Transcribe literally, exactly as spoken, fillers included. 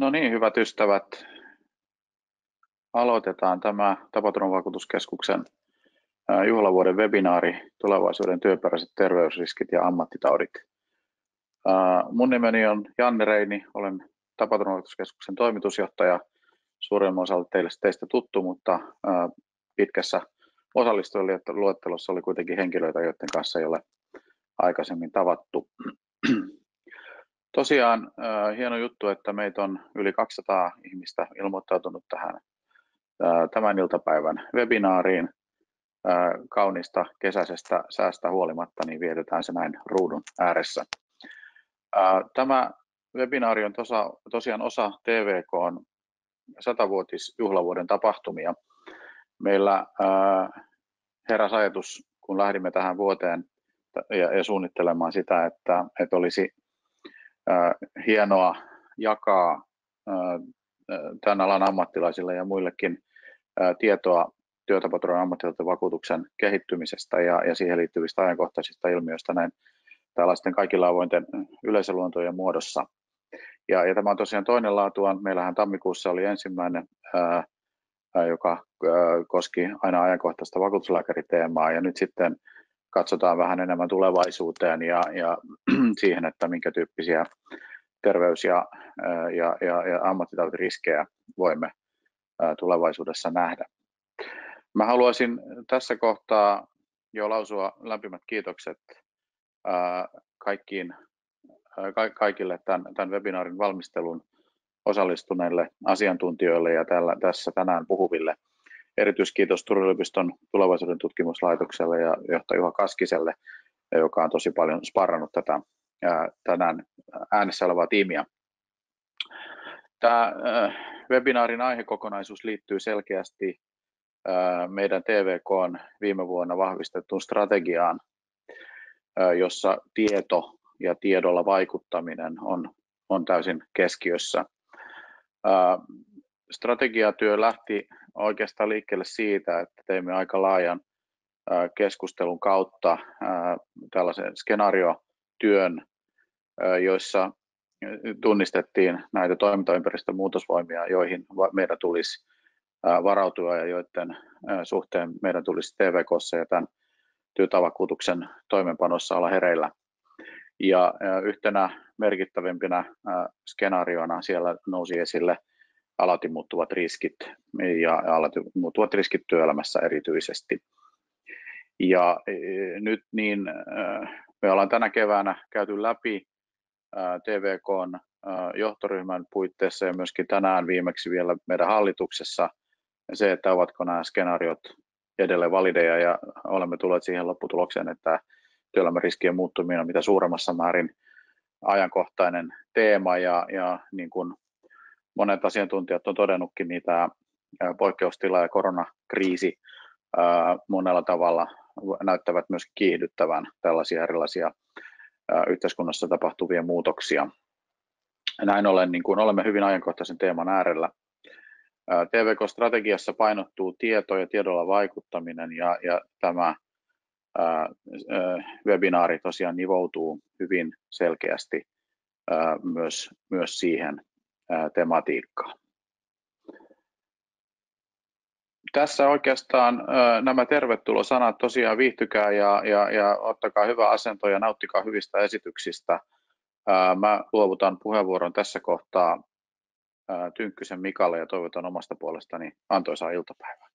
No niin, hyvät ystävät, aloitetaan tämä Tapaturmavakuutuskeskuksen juhlavuoden webinaari Tulevaisuuden työperäiset terveysriskit ja ammattitaudit. Mun nimeni on Janne Reini, olen Tapaturmavakuutuskeskuksen toimitusjohtaja. Suurimman osalta teille teistä tuttu, mutta pitkässä osallistujaliettelossa oli kuitenkin henkilöitä, joiden kanssa ei ole aikaisemmin tavattu. Tosiaan hieno juttu, että meitä on yli kaksisataa ihmistä ilmoittautunut tähän tämän iltapäivän webinaariin. Kaunista kesäisestä säästä huolimatta, niin vietetään se näin ruudun ääressä. Tämä webinaari on tosa, tosiaan osa T V K:n satavuotisjuhlavuoden tapahtumia. Meillä heräsi ajatus, kun lähdimme tähän vuoteen ja, ja suunnittelemaan sitä, että, että olisi hienoa jakaa tämän alan ammattilaisille ja muillekin tietoa työtapaturman ammattivakuutuksen kehittymisestä ja, ja siihen liittyvistä ajankohtaisista ilmiöistä näin tällaisten kaikilla avointen yleisöluontojen muodossa. Ja, ja tämä on tosiaan toinen laatuaan. Meillähän tammikuussa oli ensimmäinen, ää, joka ää, koski aina ajankohtaista vakuutuslääkäriteemaa, ja nyt sitten katsotaan vähän enemmän tulevaisuuteen ja, ja siihen, että minkä tyyppisiä terveys- ja, ja, ja, ja ammattitautiriskejä voimme ää, tulevaisuudessa nähdä. Mä haluaisin tässä kohtaa jo lausua lämpimät kiitokset ää, kaikkiin, ää, kaikille tämän, tämän webinaarin valmistelun osallistuneille asiantuntijoille ja tällä, tässä tänään puhuville. Erityiskiitos Turun yliopiston tulevaisuuden tutkimuslaitokselle ja johtaja Juha Kaskiselle, joka on tosi paljon sparrannut tätä ää, tänään äänessä olevaa tiimiä. Tämä ää, webinaarin aihekokonaisuus liittyy selkeästi ää, meidän T V K:n viime vuonna vahvistettuun strategiaan, ää, jossa tieto ja tiedolla vaikuttaminen on, on täysin keskiössä. Ää, strategiatyö lähti oikeastaan liikkeelle siitä, että teimme aika laajan keskustelun kautta tällaisen skenaariotyön, joissa tunnistettiin näitä toimintaympäristön muutosvoimia, joihin meidän tulisi varautua ja joiden suhteen meidän tulisi T V K:ssa ja tämän työtavakuutuksen toimenpanossa olla hereillä. Ja yhtenä merkittävimpinä skenaariona siellä nousi esille alati muuttuvat riskit ja alati muuttuvat riskit työelämässä erityisesti. Ja nyt niin me ollaan tänä keväänä käyty läpi T V K:n johtoryhmän puitteissa ja myöskin tänään viimeksi vielä meidän hallituksessa se, että ovatko nämä skenaariot edelleen valideja, ja olemme tulleet siihen lopputulokseen, että työelämän riskien muuttuminen on mitä suuremmassa määrin ajankohtainen teema, ja, ja niin kuin monet asiantuntijat on todennutkin, niin tämä poikkeustila ja koronakriisi ää, monella tavalla näyttävät myös kiihdyttävän tällaisia erilaisia ää, yhteiskunnassa tapahtuvia muutoksia. Näin ollen niin kuin olemme hyvin ajankohtaisen teeman äärellä. Ää, T V K-strategiassa painottuu tieto ja tiedolla vaikuttaminen, ja, ja tämä ää, ää, webinaari tosiaan nivoutuu hyvin selkeästi ää, myös, myös siihen tematiikkaa. Tässä oikeastaan nämä tervetulosanat, tosiaan viihtykää ja, ja, ja ottakaa hyvä asento ja nauttikaa hyvistä esityksistä. Mä luovutan puheenvuoron tässä kohtaa Tynkkysen Mikalle ja toivotan omasta puolestani antoisaa iltapäivää.